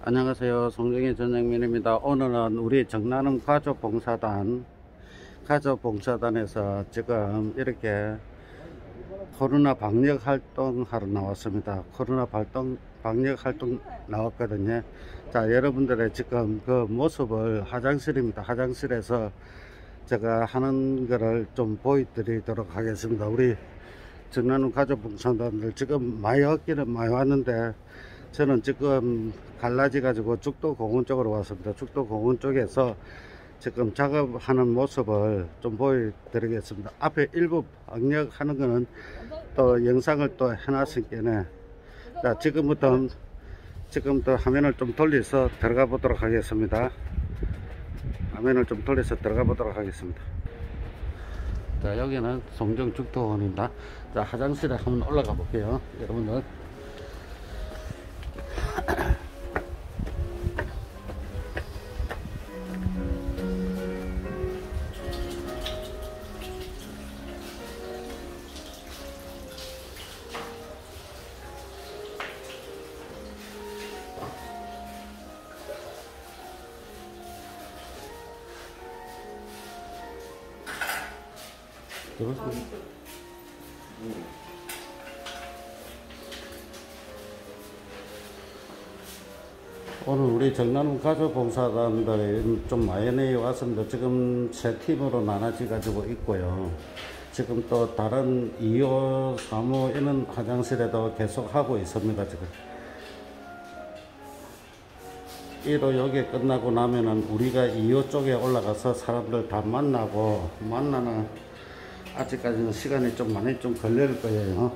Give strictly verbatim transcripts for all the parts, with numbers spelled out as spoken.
안녕하세요. 송정희 전영민입니다. 오늘은 우리 정나눔 가족봉사단 가족봉사단에서 지금 이렇게 코로나 방역 활동하러 나왔습니다. 코로나 발동, 방역 활동 나왔거든요. 자, 여러분들의 지금 그 모습을 화장실입니다. 화장실에서 제가 하는 거를 좀 보여드리도록 하겠습니다. 우리 정나눔 가족봉사단들 지금 많이 왔기는 많이 왔는데, 저는 지금 갈라지 가지고 죽도공원 쪽으로 왔습니다. 죽도공원 쪽에서 지금 작업하는 모습을 좀 보여드리겠습니다. 앞에 일부 방역하는 거는 또 영상을 또 해놨으니까, 자, 지금부터 지금부터 화면을 좀 돌려서 들어가 보도록 하겠습니다. 화면을 좀 돌려서 들어가 보도록 하겠습니다. 자, 여기는 송정 죽도공원입니다. 자, 화장실에 한번 올라가 볼게요, 여러분들. 오늘 우리 정나눔 가족봉사단들이 좀 많이 왔습니다. 지금 세 팀으로 나눠져 가지고 있고요. 지금 또 다른 이 호, 삼 호 이런 화장실에도 계속 하고 있습니다. 지금 일 호 여기 끝나고 나면은 우리가 이 호 쪽에 올라가서 사람들 다 만나고, 만나는 아직까지는 시간이 좀 많이 좀 걸릴 거예요.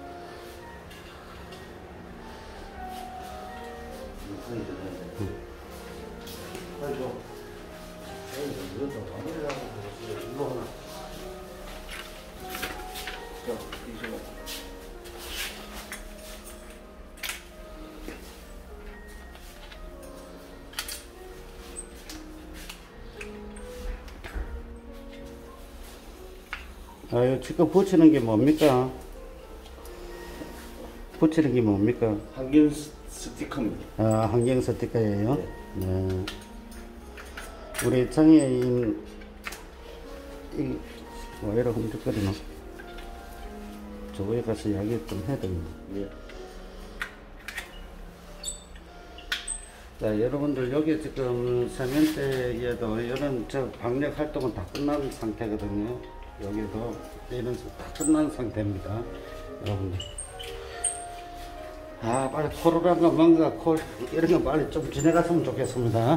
아, 지금 붙이는 게 뭡니까? 붙이는 게 뭡니까? 환경 스티커입니다. 아, 환경 스티커예요? 네. 네. 우리 장애인, 이, 뭐, 이렇게 흔들거리나? 저거에 가서 이야기 좀 해야 됩니다. 예. 자, 여러분들, 여기 지금 세면대에도 이런 저 방역 활동은 다 끝난 상태거든요. 여기도 이런 다 끝난 상태입니다, 여러분들. 아, 빨리 코로나가 뭔가 콜 이런 거 빨리 좀 지나갔으면 좋겠습니다.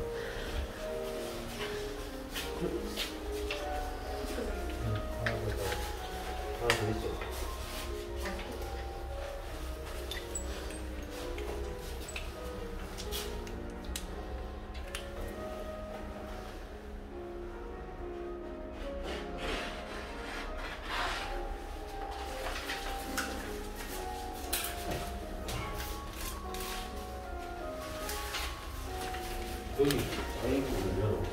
여기 장애인 부분 열어.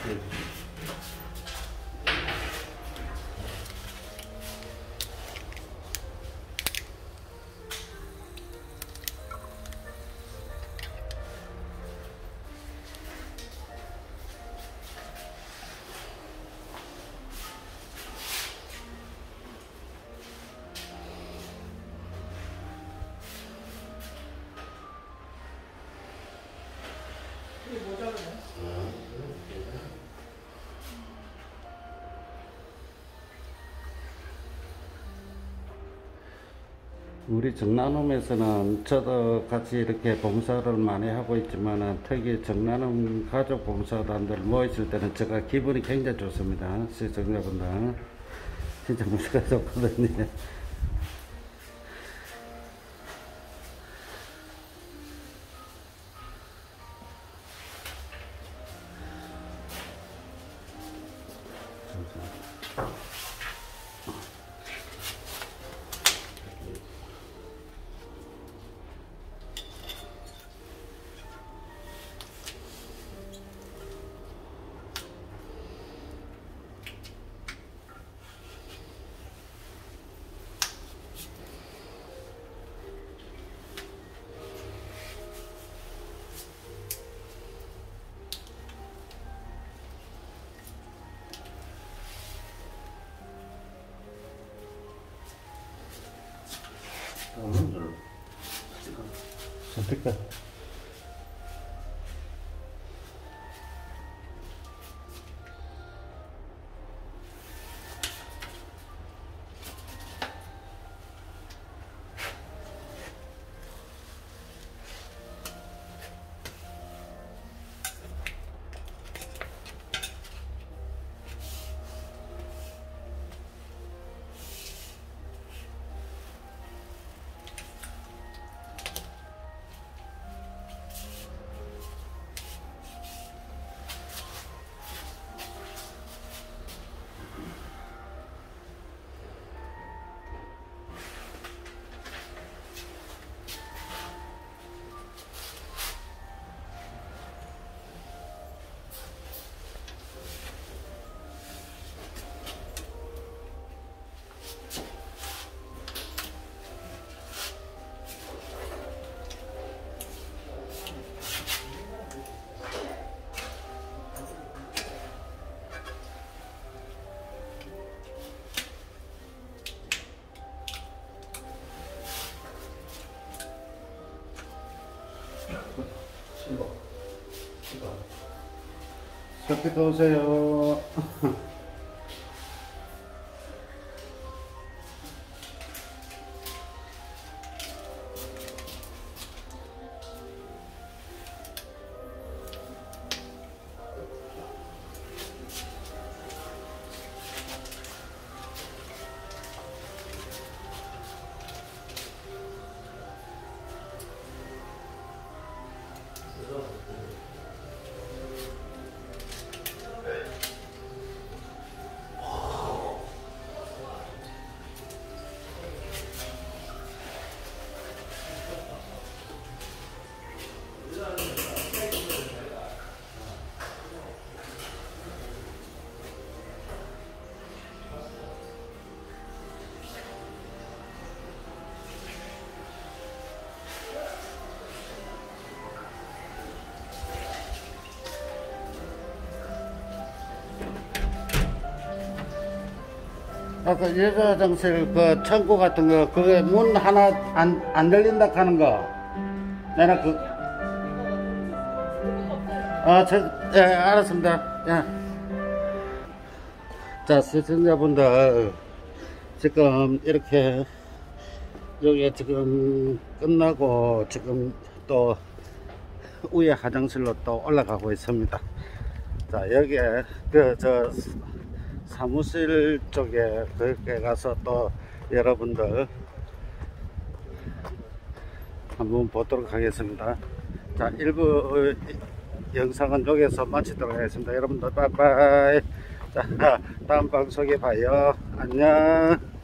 우리 정나눔에서는 저도 같이 이렇게 봉사를 많이 하고 있지만 특히 정나눔 가족 봉사단들 모였을 때는 제가 기분이 굉장히 좋습니다. 시청자분들 진짜 무시가 좋거든요. 스티커. 스티커 오세요. 아까 여자 화장실 그 창고 같은 거 그게 문 하나 안, 안 열린다 하는 거 내가 그 아, 저, 예, 알았습니다. 예. 자, 시청자분들 지금 이렇게 여기 지금 끝나고 지금 또 위에 화장실로 또 올라가고 있습니다. 자, 여기에 그 저 사무실 쪽에 그렇게 가서 또 여러분들 한번 보도록 하겠습니다. 자, 일부 영상은 여기서 마치도록 하겠습니다. 여러분들 빠이빠이. 자, 다음 방송에 봐요. 안녕.